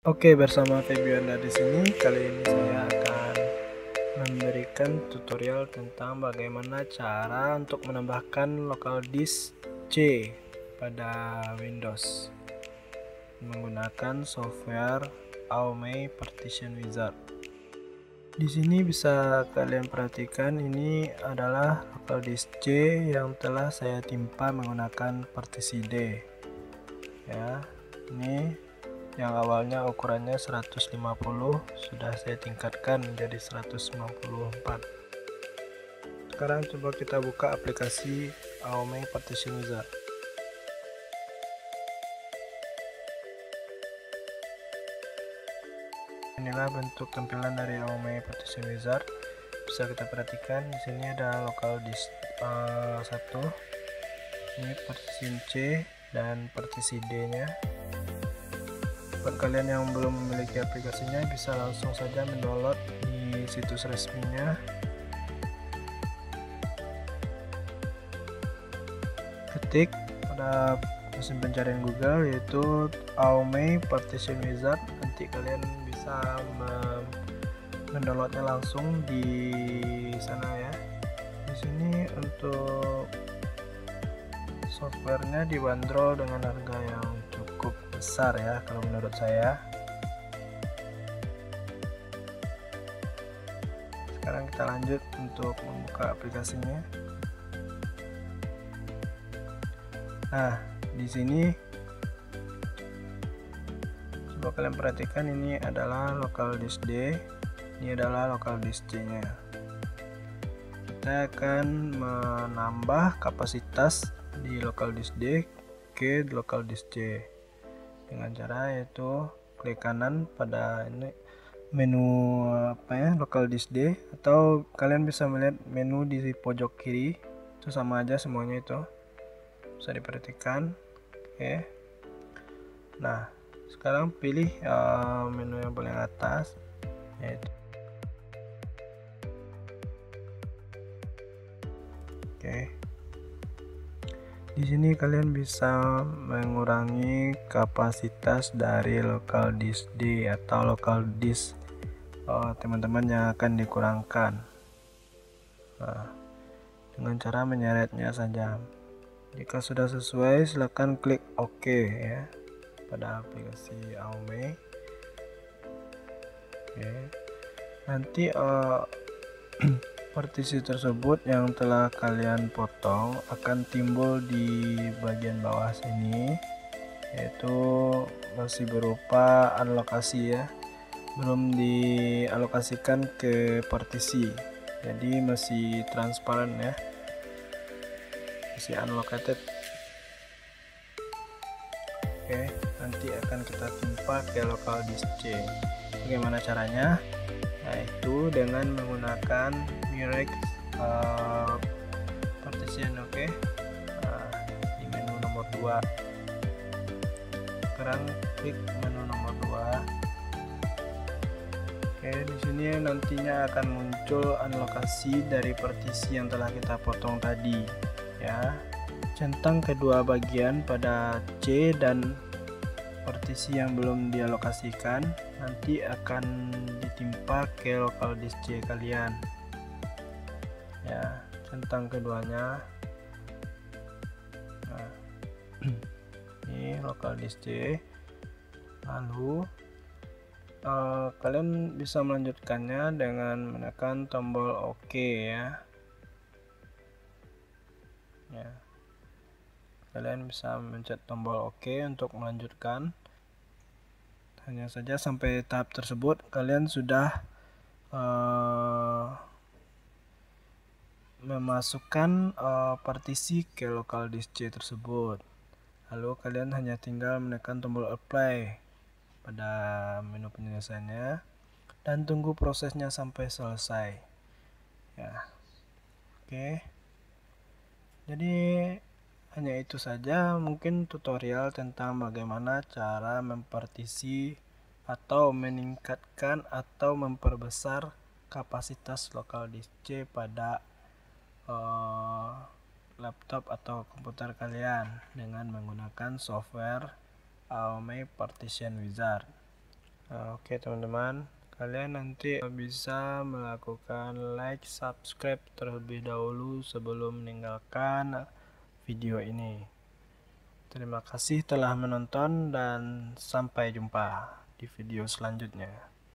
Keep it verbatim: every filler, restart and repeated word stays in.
Oke, bersama Febianda di sini. Kali ini saya akan memberikan tutorial tentang bagaimana cara untuk menambahkan local disk C pada Windows menggunakan software Aume Partition Wizard. Di sini bisa kalian perhatikan, ini adalah local disk C yang telah saya timpa menggunakan partisi D. Ya, ini yang awalnya ukurannya seratus lima puluh sudah saya tingkatkan menjadi seratus sembilan puluh empat. Sekarang coba kita buka aplikasi Aume Partition Wizard. Inilah bentuk tampilan dari Aume Partition Wizard. Bisa kita perhatikan di sini ada local disk uh, satu, ini partition C dan partisi D-nya. Buat kalian yang belum memiliki aplikasinya, bisa langsung saja mendownload di situs resminya. Ketik pada mesin pencarian Google yaitu Aume Partition Wizard, nanti kalian bisa mendownloadnya langsung di sana ya. Di sini untuk softwarenya dibanderol dengan harga yang cukup besar ya kalau menurut saya. Sekarang kita lanjut untuk membuka aplikasinya. Nah, di sini coba kalian perhatikan, ini adalah local disk D, ini adalah local disk C-nya. Kita akan menambah kapasitas di local disk D ke local disk C dengan cara yaitu klik kanan pada ini menu apa ya, local disk D, atau kalian bisa melihat menu di pojok kiri, itu sama aja semuanya, itu bisa diperhatikan. Oke, nah sekarang pilih uh, menu yang paling atas yaitu oke. Di sini kalian bisa mengurangi kapasitas dari local disk D atau local disk teman-teman uh, yang akan dikurangkan. Nah, dengan cara menyeretnya saja. Jika sudah sesuai, silakan klik OK ya pada aplikasi Aume. Oke. Nanti uh, partisi tersebut yang telah kalian potong akan timbul di bagian bawah sini, yaitu masih berupa alokasi ya, belum dialokasikan ke partisi, jadi masih transparan ya, masih unallocated. Oke, nanti akan kita timpa ke local disk C. Bagaimana caranya? Yaitu dengan menggunakan Mirex uh, partition. Oke, nah, di menu nomor dua. Sekarang klik menu nomor dua. Oke, di sini nantinya akan muncul alokasi dari partisi yang telah kita potong tadi ya. Centang kedua bagian pada C dan partisi yang belum dialokasikan nanti akan ditimpa ke local disk C kalian ya, centang keduanya. Nah, ini local disk C. Lalu uh, kalian bisa melanjutkannya dengan menekan tombol OK ya. Ya, kalian bisa mencet tombol OK untuk melanjutkan. Hanya saja sampai tahap tersebut kalian sudah uh, memasukkan uh, partisi ke local disk C tersebut. Lalu kalian hanya tinggal menekan tombol apply pada menu penyelesaiannya dan tunggu prosesnya sampai selesai ya. Oke, jadi hanya itu saja mungkin tutorial tentang bagaimana cara mempartisi atau meningkatkan atau memperbesar kapasitas local disk C pada uh, laptop atau komputer kalian dengan menggunakan software Aume Partition Wizard. Nah, oke teman-teman, kalian nanti bisa melakukan like, subscribe terlebih dahulu sebelum meninggalkan video ini. Terima kasih telah menonton dan sampai jumpa di video selanjutnya.